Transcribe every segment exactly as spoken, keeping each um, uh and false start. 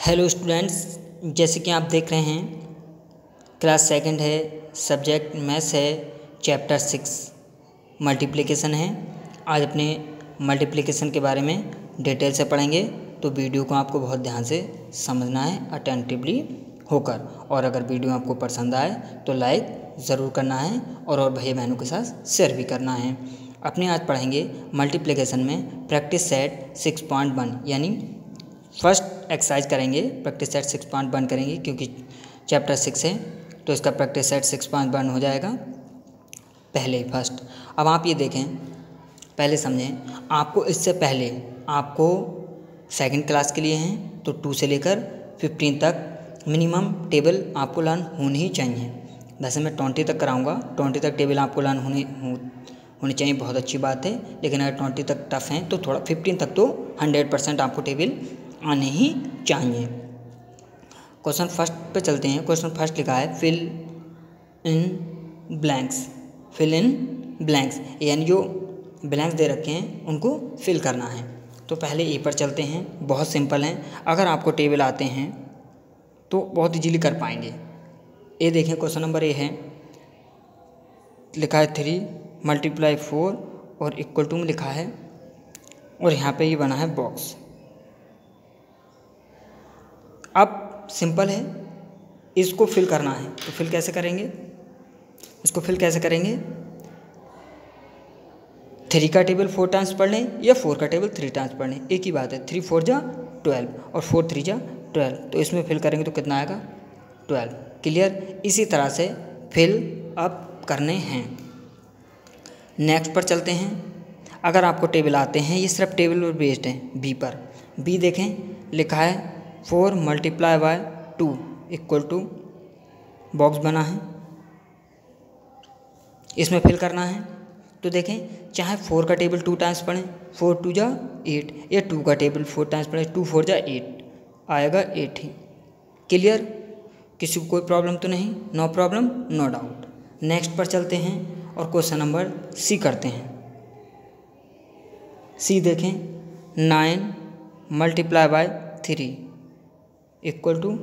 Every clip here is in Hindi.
हेलो स्टूडेंट्स, जैसे कि आप देख रहे हैं क्लास सेकंड है, सब्जेक्ट मैथ्स है, चैप्टर सिक्स मल्टीप्लिकेशन है। आज अपने मल्टीप्लिकेशन के बारे में डिटेल से पढ़ेंगे, तो वीडियो को आपको बहुत ध्यान से समझना है अटेंटिवली होकर। और अगर वीडियो आपको पसंद आए तो लाइक ज़रूर करना है और और भाई बहनों के साथ शेयर भी करना है। अपने आज पढ़ेंगे मल्टीप्लिकेशन में practice set six point one, यानी फर्स्ट एक्सरसाइज करेंगे। Practice set six point one करेंगे क्योंकि चैप्टर सिक्स है तो इसका practice set six point one हो जाएगा पहले फर्स्ट। अब आप ये देखें, पहले समझें। आपको इससे पहले आपको सेकंड क्लास के लिए हैं तो टू से लेकर फिफ्टीन तक मिनिमम टेबल आपको लर्न होनी ही चाहिए। वैसे मैं ट्वेंटी तक कराऊंगा, ट्वेंटी तक टेबल आपको लर्न होनी हो, होनी चाहिए, बहुत अच्छी बात है। लेकिन अगर ट्वेंटी तक टफ हैं तो थोड़ा फिफ्टीन तक तो हंड्रेड परसेंट आपको टेबल आने ही चाहिए। क्वेश्चन फर्स्ट पे चलते हैं। क्वेश्चन फर्स्ट लिखा है fill in blanks. Fill in blanks यानी जो ब्लैंक्स दे रखे हैं उनको फिल करना है। तो पहले ए पर चलते हैं, बहुत सिंपल है। अगर आपको टेबल आते हैं तो बहुत इजीली कर पाएंगे। ए देखें, क्वेश्चन नंबर ए है, लिखा है थ्री मल्टीप्लाई फोर और इक्वल टू में लिखा है, और यहाँ पे ये बना है बॉक्स। अब सिंपल है, इसको फिल करना है। तो फिल कैसे करेंगे, इसको फिल कैसे करेंगे? थ्री का टेबल फोर टाइम्स पढ़ लें या फोर का टेबल थ्री टाइम्स पढ़ लें, एक ही बात है। थ्री फोर जा ट्वेल्व और फोर थ्री जा ट्वेल्व, तो इसमें फिल करेंगे तो कितना आएगा? ट्वेल्व। क्लियर? इसी तरह से फिल अप करने हैं। नेक्स्ट पर चलते हैं। अगर आपको टेबल आते हैं, ये सिर्फ टेबल पर बेस्ड है। बी पर, बी देखें, लिखा है four multiply by two equal to, box बना है, इसमें फिल करना है। तो देखें, चाहे फोर का टेबल टू टाइम्स पढ़ें, फोर टू जा एट, या टू का टेबल फोर टाइम्स पढ़ें, टू फोर जा एट, आएगा एट ही। क्लियर? किसी को कोई प्रॉब्लम तो नहीं? No problem, no doubt. Next पर चलते हैं और क्वेश्चन नंबर सी करते हैं। सी देखें, nine multiply by three equal to,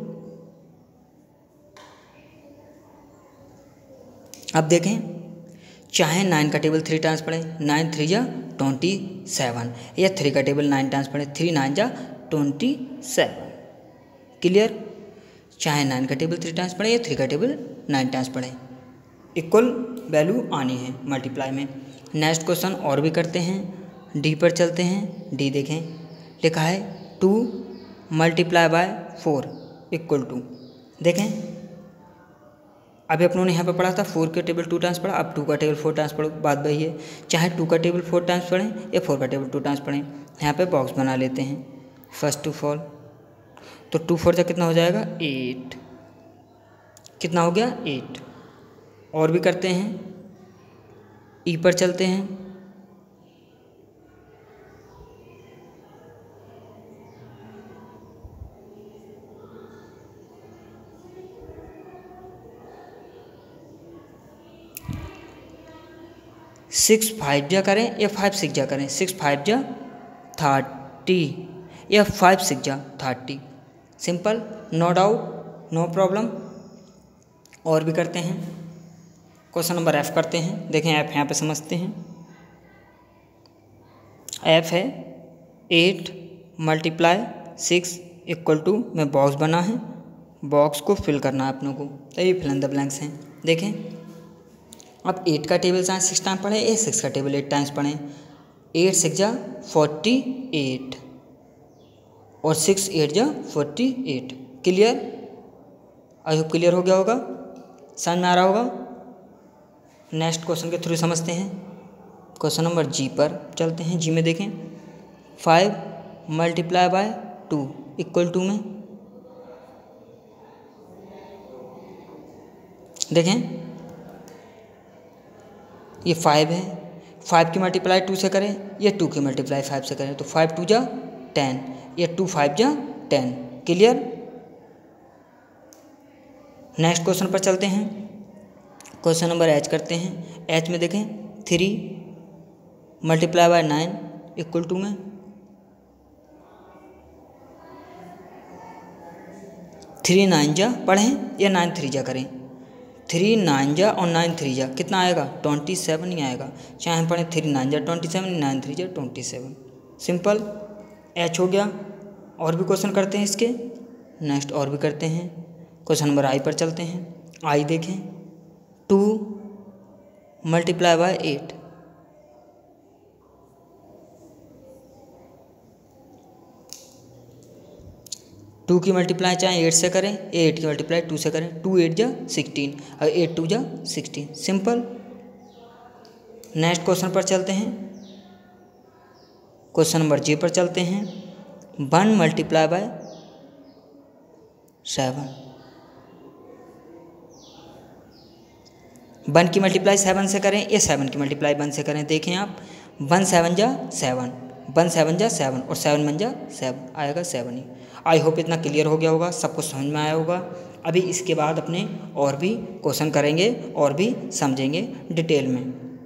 अब देखें, चाहे नाइन का टेबल थ्री टाइम्स पढ़ें, नाइन थ्री जा ट्वेंटी सेवन, या थ्री का टेबल नाइन टाइम्स पढ़ें, थ्री नाइन जा ट्वेंटी सेवन। क्लियर? चाहे नाइन का टेबल थ्री टाइम्स पढ़ें या थ्री का टेबल नाइन टाइम्स पढ़ें, इक्वल वैल्यू आनी है मल्टीप्लाई में। नेक्स्ट क्वेश्चन और भी करते हैं। डी पर चलते हैं। डी देखें, लिखा है two multiply by four equal to, देखें अभी अपनों ने यहाँ पर पढ़ा था फोर का टेबल टू टाइम्स पढ़ा, अब टू का टेबल फोर टाइम्स पढ़ो, बात वही है। चाहे टू का टेबल फोर टाइम्स पढ़ें या फोर का टेबल टू टाइम्स पढ़ें, यहाँ पे बॉक्स बना लेते हैं फर्स्ट टू फोर। तो टू फोर जा कितना हो जाएगा? एट। कितना हो गया? एट। और भी करते हैं। ई पर चलते हैं। सिक्स फाइव जा करें या फाइव सिक्स जा करें, सिक्स फाइव जा थर्टी या फाइव सिक्स जा thirty, simple, no doubt, no problem. और भी करते हैं। क्वेश्चन नंबर एफ करते हैं। देखें एफ यहाँ पे समझते हैं। एफ है eight multiply six equal to में बॉक्स बना है, बॉक्स को फिल करना है अपनों को। तो ये फिल इन द ब्लैंक्स हैं। देखें, अब एट का टेबल चाहे सिक्स टाइम पढ़ें या सिक्स का टेबल एट टाइम्स पढ़ें, एट सिक्स जा फोर्टी एट और सिक्स एट जा forty eight. Clear? I hope clear हो गया होगा, समझ में आ रहा होगा। नेक्स्ट क्वेश्चन के थ्रू समझते हैं। क्वेश्चन नंबर जी पर चलते हैं। जी में देखें, five multiply by two equal to में, देखें ये फाइव है, फाइव की मल्टीप्लाई टू से करें या टू की मल्टीप्लाई फाइव से करें, तो फाइव टू जा टेन या टू फाइव जा टेन। क्लियर? नेक्स्ट क्वेश्चन पर चलते हैं। क्वेश्चन नंबर एच करते हैं। एच में देखें, three multiply by nine equal to में, थ्री नाइन जा पढ़ें या नाइन थ्री जा करें, थ्री नाइन जा और नाइन थ्री जा कितना आएगा, ट्वेंटी सेवन ही आएगा। चाहे हम पढ़ें थ्री नाइन जा ट्वेंटी सेवन, नाइन थ्री जा ट्वेंटी सेवन। सिंपल, एच हो गया। और भी क्वेश्चन करते हैं इसके, नेक्स्ट और भी करते हैं। क्वेश्चन नंबर आई पर चलते हैं। आई देखें, two multiply by eight, two की मल्टीप्लाई चाहे एट से करें, एट की मल्टीप्लाई टू से करें, टू एट जा सिक्सटीन और एट टू जा सिक्सटीन। सिंपल। नेक्स्ट क्वेश्चन पर चलते हैं। क्वेश्चन नंबर जी पर चलते हैं। One multiply by seven, one की मल्टीप्लाई सेवन से करें या सेवन की मल्टीप्लाई वन से करें। देखें आप, वन सेवन जा सेवन, वन सेवन जा सेवन और सेवन वन जा सेवन, आएगा सेवन ही। आई होप इतना क्लियर हो गया होगा, सबको समझ में आया होगा। अभी इसके बाद अपने और भी क्वेश्चन करेंगे और भी समझेंगे डिटेल में।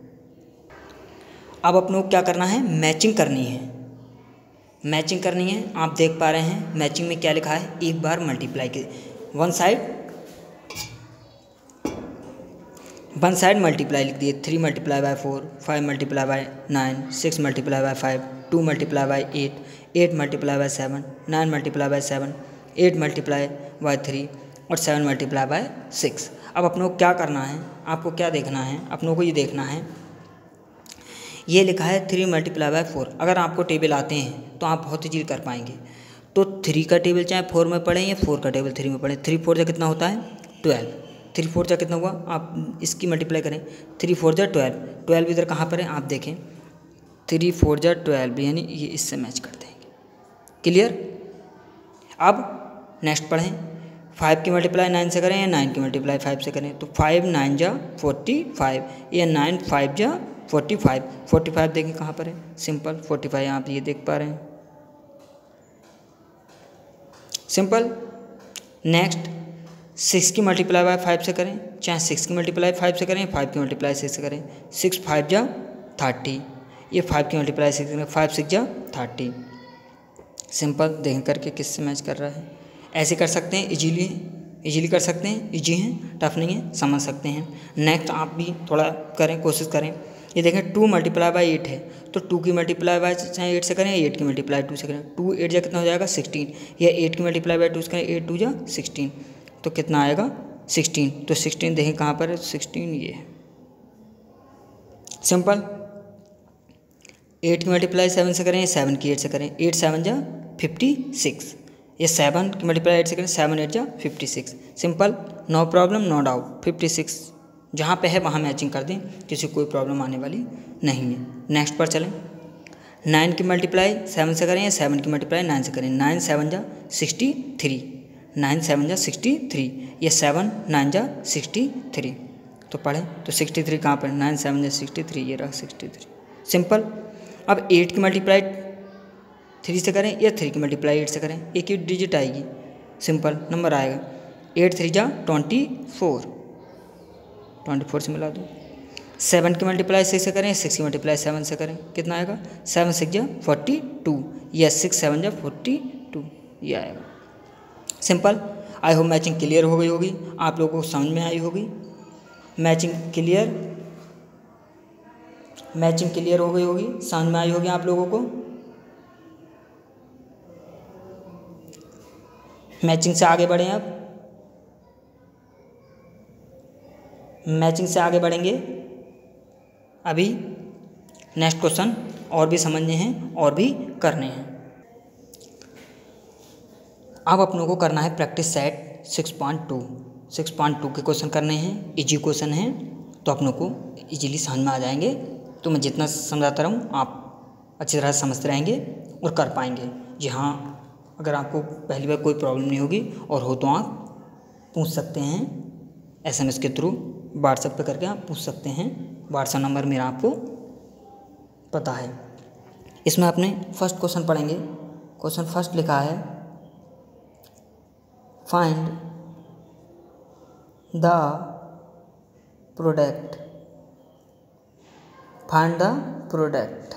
अब अपनों को क्या करना है, मैचिंग करनी है। मैचिंग करनी है, आप देख पा रहे हैं मैचिंग में क्या लिखा है, एक बार मल्टीप्लाई के one side one side multiply लिख दिए। Three multiply by four, five multiply by nine, six multiply by five, two multiply by eight, eight multiply by seven, nine multiply by seven, eight multiply by three और सेवन मल्टीप्लाई बाय सिक्स। अब अपनों को क्या करना है, आपको क्या देखना है, अपनों को ये देखना है, ये लिखा है थ्री मल्टीप्लाई बाय फोर। अगर आपको टेबल आते हैं तो आप बहुत इजीली कर पाएंगे। तो थ्री का टेबल चाहे फोर में पढ़ें या फोर का टेबल थ्री में पढ़ें, थ्री फोर जा कितना होता है, ट्वेल्व। थ्री फोर जा कितना हुआ, आप इसकी मल्टीप्लाई करें, थ्री फोर जा ट्वेल्व। ट्वेल्व इधर कहाँ पर है आप देखें, थ्री फोर जा ट्वेल्व, यानी ये इससे मैच कर देंगे। क्लियर। अब नेक्स्ट पढ़ें, फाइव की मल्टीप्लाई नाइन से करें या नाइन की मल्टीप्लाई फाइव से करें। तो फाइव नाइन जा फोर्टी फाइव या नाइन फाइव जा फोर्टी फाइव। फोर्टी फाइव देखें कहाँ पर है, सिंपल फोर्टी फाइव आप ये देख पा रहे हैं। सिंपल। नेक्स्ट, सिक्स की मल्टीप्लाई बाय फाइव से करें, चाहे सिक्स की मल्टीप्लाई फाइव से करें, फाइव की मल्टीप्लाई सिक्स से करें। सिक्स फाइव जा थर्टी, ये फाइव की मल्टीप्लाई सिक्स करें, फाइव सिक्स जा थर्टी। सिंपल, देखें करके किससे मैच कर रहा है। ऐसे कर सकते हैं, इजीली इजीली कर सकते हैं, इजी हैं, टफ नहीं है, समझ सकते हैं। नेक्स्ट आप भी थोड़ा करें, कोशिश करें। ये देखें टू मल्टीप्लाई बाय एट है, तो टू की मल्टीप्लाई बाय चाहे एट से करें, एट की मल्टीप्लाई टू से करें। टू एट जा कितना हो जाएगा सिक्सटीन, या एट की मल्टीप्लाई बाय टू से करें, एट टू जा सिक्सटीन, तो कितना आएगा सिक्सटीन। तो सिक्सटीन देखें कहाँ पर है, सिक्सटीन ये है। सिंपल। एट की मल्टीप्लाई सेवन से करें, सेवन की एट से करें, एट सेवन जा फिफ्टी सिक्स, ये सेवन की मल्टीप्लाई एट से करें, सेवन एट जा fifty six. Simple, no problem no doubt. Fifty six जहाँ पे है वहाँ मैचिंग कर दें, किसी कोई प्रॉब्लम आने वाली नहीं है। नेक्स्ट पर चलें, नाइन की मल्टीप्लाई सेवन से करें या सेवन की मल्टीप्लाई नाइन से करें। नाइन सेवन जा सिक्सटी थ्री, नाइन सेवन जा सिक्सटी थ्री, ये सेवन नाइन जा सिक्सटी थ्री। तो पढ़ें तो सिक्सटी थ्री कहाँ पर, नाइन सेवन जा सिक्सटी थ्री, ये रहा सिक्सटी थ्री। सिंपल। अब एट की मल्टीप्लाई थ्री से करें या थ्री की मल्टीप्लाई एट से करें, एक ही डिजिट आएगी, सिंपल नंबर आएगा। एट थ्री जा ट्वेंटी फोर, ट्वेंटी फोर से मिला दो। सेवन की मल्टीप्लाई सिक्स से करें, सिक्स की मल्टीप्लाई सेवन से करें, कितना आएगा, सेवन सिक्स जा फोर्टी टू, या सिक्स सेवन जा फोर्टी टू, ये आएगा। Simple. I hope matching clear हो गई होगी, आप लोगों को समझ में आई होगी। मैचिंग क्लियर मैचिंग क्लियर हो गई होगी, समझ में आई होगी आप लोगों को। मैचिंग से आगे बढ़ें, अब मैचिंग से आगे बढ़ेंगे। अभी नेक्स्ट क्वेश्चन और भी समझने हैं और भी करने हैं। अब अपनों को करना है practice set six point two. Six point two के क्वेश्चन करने हैं, इजी क्वेश्चन हैं, तो अपनों को इजीली समझ में आ जाएंगे। तो मैं जितना समझाता रहूँ आप अच्छी तरह समझते रहेंगे और कर पाएंगे। जी हाँ, अगर आपको पहली बार कोई प्रॉब्लम नहीं होगी और हो तो आप पूछ सकते हैं, एसएमएस के थ्रू व्हाट्सएप पे करके आप पूछ सकते हैं। व्हाट्सएप नंबर मेरा आपको पता है। इसमें आपने फर्स्ट क्वेश्चन पढ़ेंगे। क्वेश्चन फर्स्ट लिखा है, find the product find the product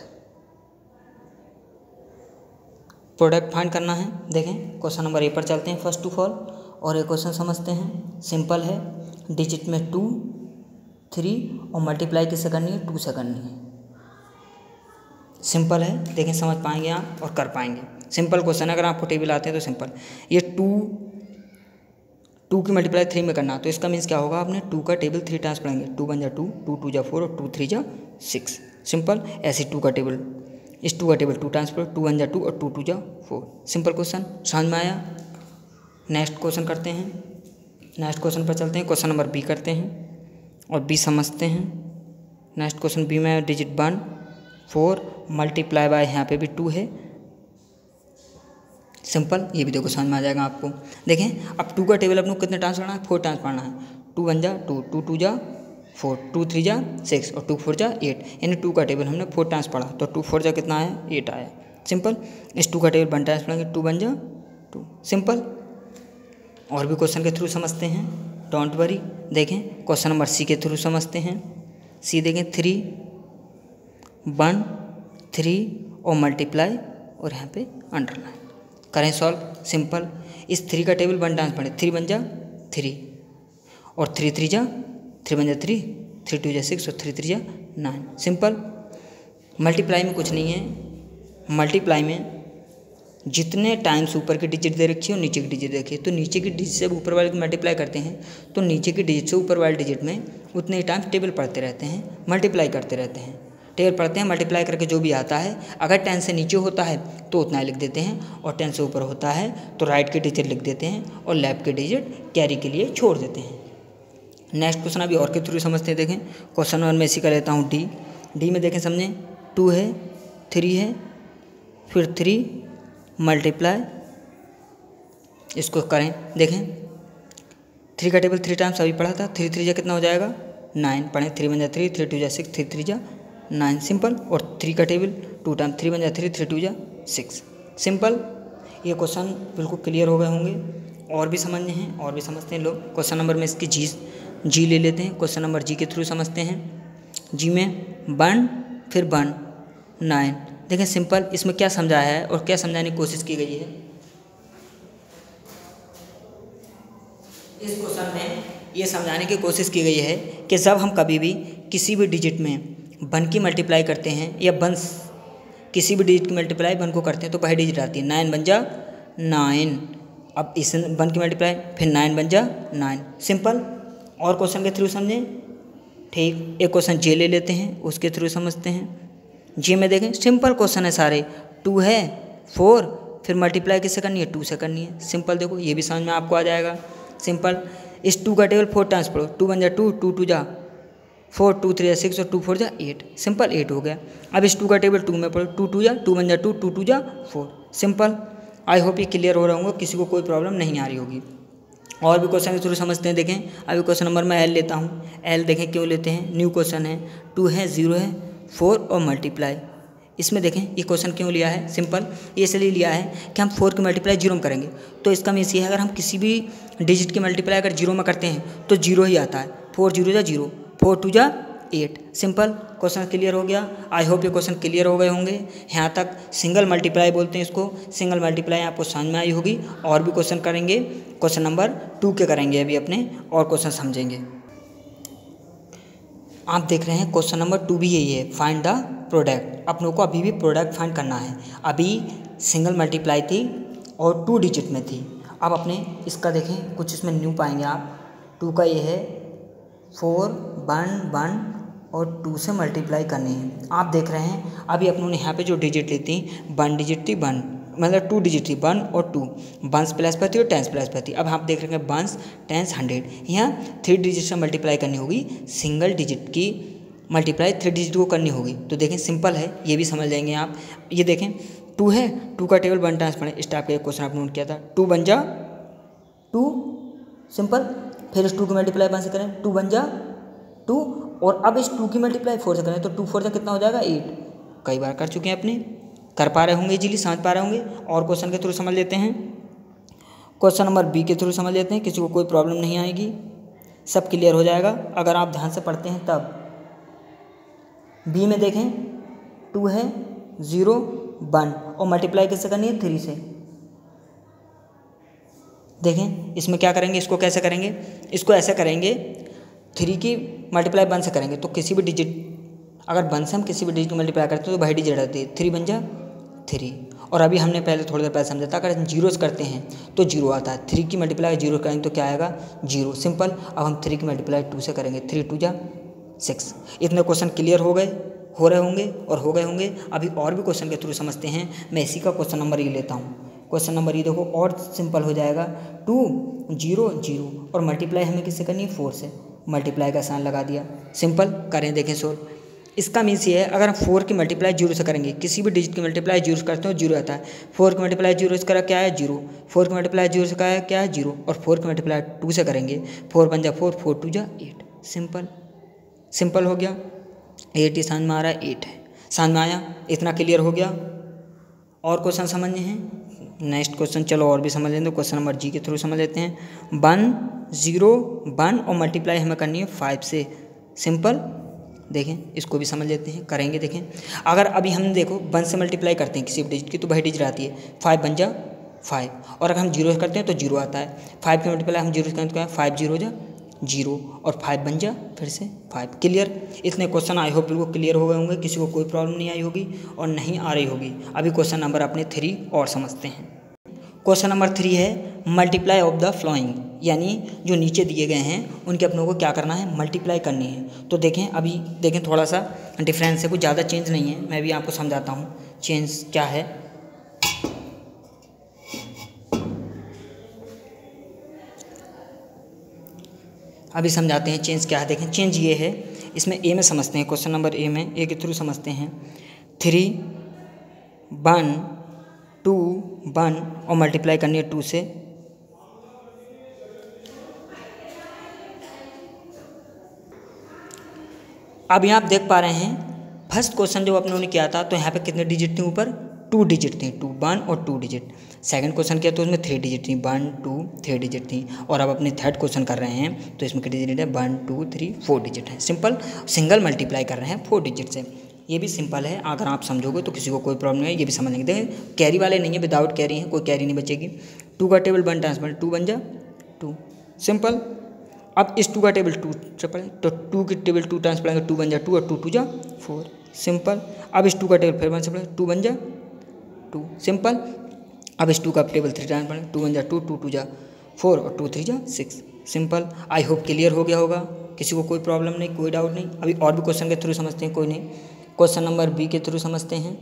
product find करना है। देखें क्वेश्चन नंबर ए पर चलते हैं फर्स्ट ऑफ ऑल, और एक क्वेश्चन समझते हैं, सिंपल है। डिजिट में टू, थ्री और मल्टीप्लाई किससे करनी है, टू से करनी है। सिंपल है, देखें समझ पाएंगे आप और कर पाएंगे। सिंपल क्वेश्चन, अगर आपको टेबल आते हैं तो सिंपल। ये टू टू की मल्टीप्लाई थ्री में करना, तो इसका मीन्स क्या होगा, आपने टू का टेबल थ्री टाइम्स पढ़ेंगे। टू वन जा टू, टू टू जा फोर और टू थ्री जा सिक्स। सिंपल। ऐसे टू का टेबल, इस टू का टेबल टू टाइम्स पढ़ो, टू वन जा टू और टू टू जा फोर। सिंपल क्वेश्चन, समझ में आया। नेक्स्ट क्वेश्चन करते हैं, नेक्स्ट क्वेश्चन पर चलते हैं। क्वेश्चन नंबर बी करते हैं और बी समझते हैं। नेक्स्ट क्वेश्चन बी में digit one, four multiply by यहाँ पे भी टू है। सिंपल, ये भी देखो समझ में आ जाएगा आपको। देखें अब टू का टेबल अपने को कितने टाइम्स पढ़ना है, फोर टाइम्स पढ़ना है। टू वन जा टू, टू टू जा फोर, टू थ्री जा सिक्स और टू फोर जा एट। यानी टू का टेबल हमने फोर टाइम्स पढ़ा, तो टू फोर जा कितना आया, एट आया। सिंपल। इस टू का टेबल वन टाइम्स पढ़ेंगे, टू वन जा टू। सिंपल। और भी क्वेश्चन के थ्रू समझते हैं, डोंट वरी। देखें क्वेश्चन नंबर सी के थ्रू समझते हैं। सी देखें, थ्री वन थ्री और मल्टीप्लाई और यहाँ पे अंडरलाइन करें सॉल्व। सिंपल। इस थ्री का टेबल वन टाइम्स पढ़े, थ्री वन जा थ्री और थ्री थ्री जा थ्री वन जा थ्री, थ्री टू जा सिक्स और थ्री थ्री जा नाइन। सिंपल। मल्टीप्लाई में कुछ नहीं है, मल्टीप्लाई में जितने टाइम्स ऊपर की डिजिट दे रखी है और नीचे की डिजिट देखिए, तो नीचे की डिजिट से ऊपर वाले को मल्टीप्लाई करते हैं तो नीचे की डिजिट से ऊपर वाले डिजिट में उतने ही टाइम्स टेबल पढ़ते रहते हैं, मल्टीप्लाई करते रहते हैं। टेबल पढ़ते हैं, मल्टीप्लाई करके जो भी आता है, अगर टेन से नीचे होता है तो उतना ही लिख देते हैं और टेन से ऊपर होता है तो राइट की डिजिट लिख देते हैं और लेफ्ट की डिजिट कैरी के लिए छोड़ देते हैं। नेक्स्ट क्वेश्चन अभी और के थ्रू समझते हैं। देखें क्वेश्चन वन में इसी का लेता हूँ डी। डी में देखें समझें, टू है, थ्री है, फिर थ्री मल्टीप्लाई, इसको करें। देखें थ्री का टेबल थ्री टाइम्स अभी पढ़ा था, थ्री थ्री जा कितना हो जाएगा, नाइन। पढ़ें, थ्री वन जा थ्री, थ्री टू जा सिक्स, थ्री थ्री जा नाइन। सिंपल। और थ्री का table two time, three one जा थ्री, थ्री टू जा सिक्स। सिंपल। ये क्वेश्चन बिल्कुल क्लियर हो गए होंगे। और भी समझने हैं, और भी समझते हैं लोग। क्वेश्चन नंबर में इसकी जी जी ले लेते हैं। क्वेश्चन नंबर जी के थ्रू समझते हैं। जी में वन फिर वन नाइन। देखें सिंपल, इसमें क्या समझाया है और क्या समझाने की कोशिश की गई है। इस क्वेश्चन में ये समझाने की कोशिश की गई है कि जब हम कभी भी किसी भी डिजिट में वन की मल्टीप्लाई करते हैं या वन किसी भी डिजिट की मल्टीप्लाई वन को करते हैं तो पहली डिजिट आती है, नाइन बन जा नाइन। अब इस वन की मल्टीप्लाई फिर नाइन बन जा नाइन। सिंपल। और क्वेश्चन के थ्रू समझें, ठीक। एक क्वेश्चन जे ले लेते हैं, उसके थ्रू समझते हैं। जी में देखें सिंपल क्वेश्चन है सारे, टू है, फोर फिर मल्टीप्लाई किससे करनी है, टू से करनी है। सिंपल। देखो ये भी समझ में आपको आ जाएगा। सिंपल। इस टू का टेबल फोर टाइम्स पढ़ो, टू वन जा टू, टू टू जा फोर, टू थ्री जा सिक्स और टू फोर जा एट। सिंपल, एट हो गया। अब इस टू का टेबल टू में पढ़ो, टू टू जा टू वन जा टू, टू टू जा फोर। सिंपल। आई होप ये क्लियर हो रहा होगा, किसी को कोई प्रॉब्लम नहीं आ रही होगी। और भी क्वेश्चन के थ्रू समझते हैं। देखें अभी क्वेश्चन नंबर मैं एल लेता हूँ। एल देखें क्यों लेते हैं, न्यू क्वेश्चन है, टू है, ज़ीरो है, फोर और मल्टीप्लाई। इसमें देखें ये क्वेश्चन क्यों लिया है, सिंपल ये इसलिए लिया है कि हम फोर की मल्टीप्लाई जीरो में करेंगे। तो इसका मीन्स ये है अगर हम किसी भी डिजिट की मल्टीप्लाई अगर जीरो में करते हैं तो जीरो ही आता है। फोर जीरो जा जीरो, फोर टू जा एट। सिंपल। क्वेश्चन क्लियर हो गया। आई होप ये क्वेश्चन क्लियर हो गए होंगे। यहाँ तक सिंगल मल्टीप्लाई बोलते हैं इसको, सिंगल मल्टीप्लाई आपको समझ में आई होगी। और भी क्वेश्चन करेंगे, क्वेश्चन नंबर टू के करेंगे अभी अपने, और क्वेश्चन समझेंगे। आप देख रहे हैं क्वेश्चन नंबर टू भी यही है, फाइंड द प्रोडक्ट। अपनों को अभी भी प्रोडक्ट फाइंड करना है। अभी सिंगल मल्टीप्लाई थी और टू डिजिट में थी। अब अपने इसका देखें कुछ इसमें न्यू पाएंगे आप। टू का ये है फोर वन वन और टू से मल्टीप्लाई करनी है। आप देख रहे हैं अभी अपनों ने यहाँ पे जो डिजिट ली थी, वन डिजिट थी, वन मतलब टू डिजिट थी, वन और टू, वंस प्लस पर थी और टेंस प्लस पर थी। अब आप देख रहे हैं वंस टेंस हंड्रेड, यहाँ थ्री डिजिट से मल्टीप्लाई करनी होगी, सिंगल डिजिट की मल्टीप्लाई थ्री डिजिट को करनी होगी। तो देखें सिंपल है, ये भी समझ जाएंगे आप। ये देखें टू है, टू का टेबल वन टाइम्स पढ़े, इस टाइप का एक क्वेश्चन आपने नोट किया था। टू बन जा टू, सिंपल। फिर इस टू की मल्टीप्लाई वन से करें, टू बन जा टू, और अब इस टू की मल्टीप्लाई फोर से करें तो टू फोर से कितना हो जाएगा, एट। कई बार कर चुके हैं अपने, कर पा रहे होंगे, इजीली समझ पा रहे होंगे। और क्वेश्चन के थ्रू समझ लेते हैं। क्वेश्चन नंबर बी के थ्रू समझ लेते हैं, किसी को कोई प्रॉब्लम नहीं आएगी, सब क्लियर हो जाएगा अगर आप ध्यान से पढ़ते हैं तब। बी में देखें टू है, ज़ीरो वन और मल्टीप्लाई किससे करनी है, थ्री से। देखें इसमें क्या करेंगे, इसको कैसे करेंगे, इसको ऐसे करेंगे, थ्री की मल्टीप्लाई वन से करेंगे तो किसी भी डिजिट, अगर वन से हम किसी भी डिजिट को मल्टीप्लाई करते हैं तो वही डिजिट आती है, थ्री बन जा थ्री। और अभी हमने पहले थोड़ी देर पहले समझा था अगर हम जीरोस करते हैं तो जीरो आता है, थ्री की मल्टीप्लाई जीरो करेंगे तो क्या आएगा, जीरो। सिंपल। अब हम थ्री की मल्टीप्लाई टू से करेंगे, थ्री टू जा सिक्स। इतने क्वेश्चन क्लियर हो गए, हो रहे होंगे और हो गए होंगे। अभी और भी क्वेश्चन के थ्रू समझते हैं। मैं इसी का क्वेश्चन नंबर ये लेता हूँ। क्वेश्चन नंबर ये देखो और सिंपल हो जाएगा, टू जीरो जीरो और मल्टीप्लाई हमें किससे करनी है, फोर से। मल्टीप्लाई का साइन लगा दिया, सिंपल। करें देखें सोल्व। इसका मीन्स ये है अगर हम फोर की मल्टीप्लाई जीरो से करेंगे, किसी भी डिजिट की मल्टीप्लाई जीरो से करते हो जीरो आता है। फोर की मल्टीप्लाई जीरो से करा क्या है, जीरो। फोर की मल्टीप्लाई जीरो से करा है क्या है, जीरो। और फोर की मल्टीप्लाई टू से करेंगे, फोर बन जा फोर, फोर टू जा एट। सिंपल सिंपल हो गया। एट ही समझ में आ रहा है, एट है समझ में आया। इतना क्लियर हो गया। और क्वेश्चन समझने हैं, नेक्स्ट क्वेश्चन चलो और भी समझ लेते हैं। क्वेश्चन नंबर जी के थ्रू समझ लेते हैं। वन जीरो वन और मल्टीप्लाई हमें करनी है फाइव से। सिंपल। देखें इसको भी समझ लेते हैं, करेंगे। देखें अगर अभी हम देखो वन से मल्टीप्लाई करते हैं किसी भी डिजिट की तो वही डिजिट आती है, फाइव बन जा फाइव। और अगर हम जीरो से करते हैं तो जीरो आता है। फाइव की मल्टीप्लाई हम जीरो से करें तो क्या है, फाइव जीरो जा जीरो और फाइव बन जा फिर से फाइव। क्लियर। इतने क्वेश्चन आई होप बिल्कुल क्लियर हो गए होंगे, किसी को कोई प्रॉब्लम नहीं आई होगी और नहीं आ रही होगी। अभी क्वेश्चन नंबर अपने थ्री और समझते हैं। क्वेश्चन नंबर थ्री है मल्टीप्लाई ऑफ द फ्लोइंग, यानी जो नीचे दिए गए हैं उनके अपनों को क्या करना है, मल्टीप्लाई करनी है। तो देखें अभी देखें थोड़ा सा डिफरेंस है, कुछ ज़्यादा चेंज नहीं है। मैं भी आपको समझाता हूँ चेंज क्या है। अभी समझाते हैं चेंज क्या है। देखें चेंज ये है, इसमें ए में समझते हैं। क्वेश्चन नंबर ए में ए के थ्रू समझते हैं। थ्री वन टू वन और मल्टीप्लाई करनी है टू से। अब यहाँ आप देख पा रहे हैं फर्स्ट क्वेश्चन जो अपनों ने किया था तो यहाँ पे कितने डिजिट थे, ऊपर टू डिजिट थी, टू वन और टू डिजिट। सेकंड क्वेश्चन किया तो उसमें थ्री डिजिट थी, वन टू थ्री डिजिट थी। और अब अपने थर्ड क्वेश्चन कर रहे हैं तो इसमें कितने डिजिट है, one two three four digit है। सिंपल। सिंगल मल्टीप्लाई कर रहे हैं फोर डिजिट से। ये भी सिंपल है, अगर आप समझोगे तो किसी को कोई प्रॉब्लम नहीं है, ये भी समझ लेंगे। देखें कैरी वाले नहीं है, विदाउट कैरी है, कोई कैरी नहीं बचेगी। टू का table one transfer to one जा टू। सिंपल। अब इस टू का टेबल टू से पढ़ें तो टू की टेबल टू टाइम्स पढ़ेंगे, टू बन जा टू और टू टू जा फोर। सिंपल। अब इस टू का टेबल फिर वन से पढ़ें, टू बन जा टू। सिंपल। अब इस टू का टेबल थ्री टाइम्स पढ़ें, टू बन जा टू, टू टू जा फोर और टू थ्री जा six. Simple. I hope clear हो गया होगा, किसी को कोई प्रॉब्लम नहीं, कोई डाउट नहीं। अभी और भी क्वेश्चन के थ्रू समझते हैं, कोई नहीं। क्वेश्चन नंबर बी के थ्रू समझते हैं।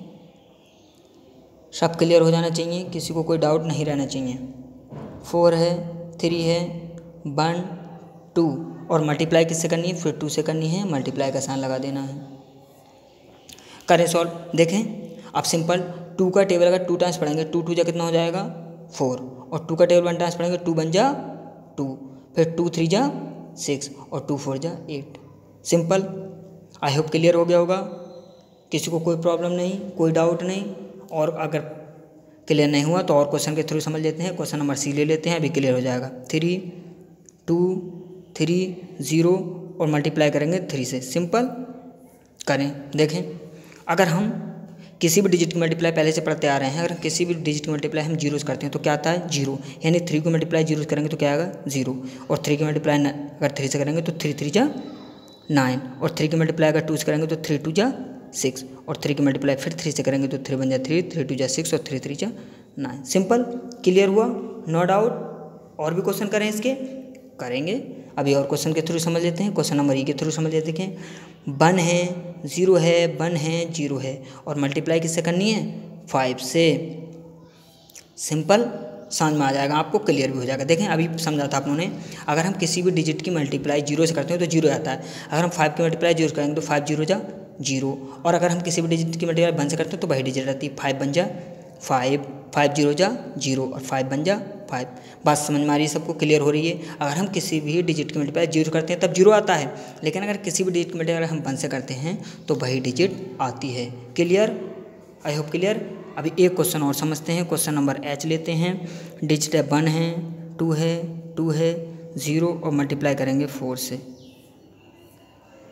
सब क्लियर हो जाना चाहिए, किसी को कोई डाउट नहीं रहना चाहिए। फोर है, थ्री है, वन टू और मल्टीप्लाई किससे करनी है, फिर टू से करनी है, मल्टीप्लाई का साइन लगा देना है। करें सॉल्व। देखें अब सिंपल, टू का टेबल अगर टू टाइम्स पढ़ेंगे, टू टू जा कितना हो जाएगा फोर। और टू का टेबल वन टाइम्स पढ़ेंगे, टू बन जा टू, फिर टू थ्री जा सिक्स और टू फोर जा eight. Simple. I hope clear हो गया होगा, किसी को कोई प्रॉब्लम नहीं, कोई डाउट नहीं। और अगर क्लियर नहीं हुआ तो और क्वेश्चन के थ्रू समझ लेते हैं। क्वेश्चन नंबर सी ले लेते हैं, अभी क्लियर हो जाएगा। थ्री टू थ्री ज़ीरो और मल्टीप्लाई करेंगे थ्री से। सिंपल। करें। देखें अगर हम किसी भी डिजिट की मल्टीप्लाई पहले से पढ़ते आ रहे हैं, अगर किसी भी डिजिट की मल्टीप्लाई हम जीरो से करते हैं तो क्या आता है, जीरो। यानी थ्री को मल्टीप्लाई जीरो से करेंगे तो क्या आएगा, जीरो। और थ्री की मल्टीप्लाई अगर थ्री से करेंगे तो थ्री थ्री जा नाइन। और थ्री की मल्टीप्लाई अगर टू से करेंगे तो थ्री टू जा सिक्स। और थ्री की मल्टीप्लाई फिर थ्री से करेंगे तो थ्री बन जा थ्री, थ्री टू जा सिक्स और थ्री थ्री जा नाइन। सिंपल। क्लियर हुआ, नो डाउट। और भी क्वेश्चन करें इसके, करेंगे। अभी और क्वेश्चन के थ्रू समझ लेते हैं। क्वेश्चन नंबर ई के थ्रू समझ लेते हैं। वन है, ज़ीरो है, वन है, जीरो है और मल्टीप्लाई किससे करनी है, फाइव से। सिंपल। समझ में आ जाएगा आपको, क्लियर भी हो जाएगा। देखें अभी समझा था आप लोगों ने, अगर हम किसी भी डिजिट की मल्टीप्लाई जीरो से करते हैं तो जीरो आता है। अगर हम फाइव की मल्टीप्लाई जीरो से करेंगे तो फाइव जीरो जा जीरो। और अगर हम किसी भी डिजिट की मल्टीप्लाई वन से करते हैं तो वही डिजिट रहती है, फाइव बन जा फाइव, फाइव जीरो जा जीरो और फाइव बन जा फाइव। बात समझ में आ रही है सबको, क्लियर हो रही है। अगर हम किसी भी डिजिट की मल्टीप्लाई जीरो करते हैं तब जीरो आता है, लेकिन अगर किसी भी डिजिट की मल्टीप्लाई हम वन से करते हैं तो वही डिजिट आती है। क्लियर। I hope clear. अभी एक क्वेश्चन और समझते हैं। क्वेश्चन नंबर एच लेते हैं। डिजिट है वन है, टू है, टू है, ज़ीरो और मल्टीप्लाई करेंगे फोर से।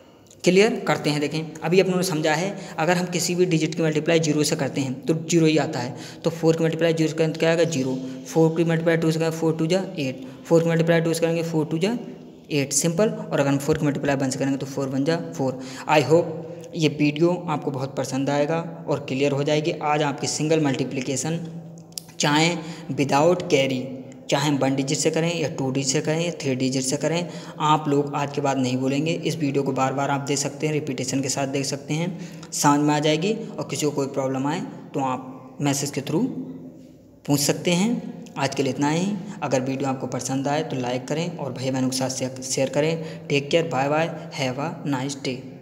क्लियर करते हैं। देखें अभी अपन ने समझा है, अगर हम किसी भी डिजिट की मल्टीप्लाई जीरो से करते हैं तो जीरो ही आता है। तो फोर की मल्टीप्लाई जीरो से करें तो क्या आएगा जीरो, फोर की मल्टीप्लाई टू से करेंगे फोर टू जा एट, फोर की मल्टीप्लाई टू से करेंगे फोर टू जा एट, सिंपल। और अगर हम फोर की मल्टीप्लाई वन से करेंगे तो फोर वन जा फोर। आई होप ये वीडियो आपको बहुत पसंद आएगा और क्लियर हो जाएगी। आज आपकी सिंगल मल्टीप्लिकेशन चाहे विदाउट कैरी, चाहे वन डिजिट से करें या टू डिजिट से करें या थ्री डिजिट से करें, आप लोग आज के बाद नहीं भूलेंगे। इस वीडियो को बार बार आप देख सकते हैं, रिपीटेशन के साथ देख सकते हैं, समझ में आ जाएगी। और किसी को कोई प्रॉब्लम आए तो आप मैसेज के थ्रू पूछ सकते हैं। आज के लिए इतना ही। अगर वीडियो आपको पसंद आए तो लाइक करें और भैया बहनों के साथ शेयर करें। Take care, bye bye, have a nice day.